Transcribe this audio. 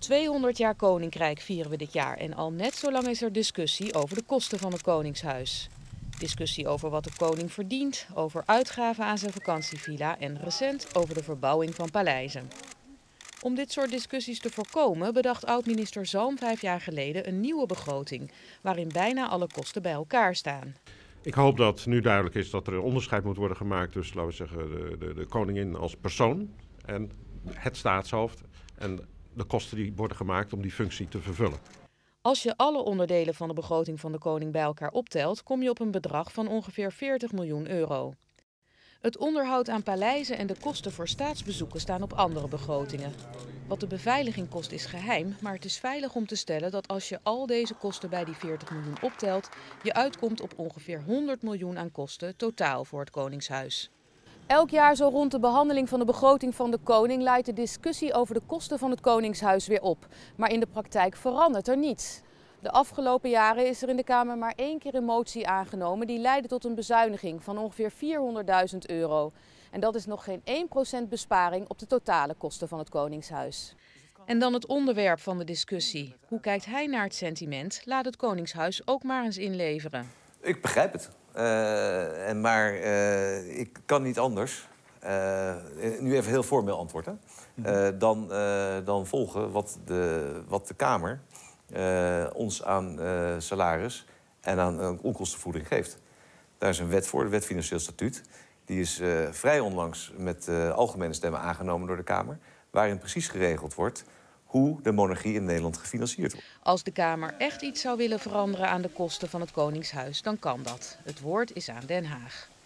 200 jaar Koninkrijk vieren we dit jaar en al net zo lang is er discussie over de kosten van het Koningshuis. Discussie over wat de koning verdient, over uitgaven aan zijn vakantievilla en recent over de verbouwing van paleizen. Om dit soort discussies te voorkomen bedacht oud-minister Zalm 5 jaar geleden een nieuwe begroting, waarin bijna alle kosten bij elkaar staan. Ik hoop dat nu duidelijk is dat er een onderscheid moet worden gemaakt tussen, laten we zeggen, de koningin als persoon en het staatshoofd en de kosten die worden gemaakt om die functie te vervullen. Als je alle onderdelen van de begroting van de koning bij elkaar optelt, kom je op een bedrag van ongeveer 40 miljoen euro. Het onderhoud aan paleizen en de kosten voor staatsbezoeken staan op andere begrotingen. Wat de beveiliging kost is geheim, maar het is veilig om te stellen dat als je al deze kosten bij die 40 miljoen optelt, je uitkomt op ongeveer 100 miljoen aan kosten totaal voor het Koningshuis. Elk jaar zo rond de behandeling van de begroting van de koning leidt de discussie over de kosten van het Koningshuis weer op. Maar in de praktijk verandert er niets. De afgelopen jaren is er in de Kamer maar 1 keer een motie aangenomen die leidde tot een bezuiniging van ongeveer 400.000 euro. En dat is nog geen 1% besparing op de totale kosten van het Koningshuis. En dan het onderwerp van de discussie. Hoe kijkt hij naar het sentiment? Laat het Koningshuis ook maar eens inleveren. Ik begrijp het. Maar ik kan niet anders. Nu even heel formeel antwoorden. Dan volgen wat de Kamer ons aan salaris en aan onkostenvergoeding geeft. Daar is een wet voor, de Wet Financieel Statuut. Die is vrij onlangs met algemene stemmen aangenomen door de Kamer, waarin precies geregeld wordt hoe de monarchie in Nederland gefinancierd wordt. Als de Kamer echt iets zou willen veranderen aan de kosten van het Koningshuis, dan kan dat. Het woord is aan Den Haag.